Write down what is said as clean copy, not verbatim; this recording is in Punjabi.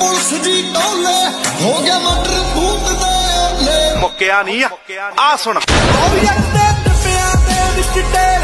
पुलिस दी टोले हो गया मटर भूत दे ओले मुक्या नहीं आ सुन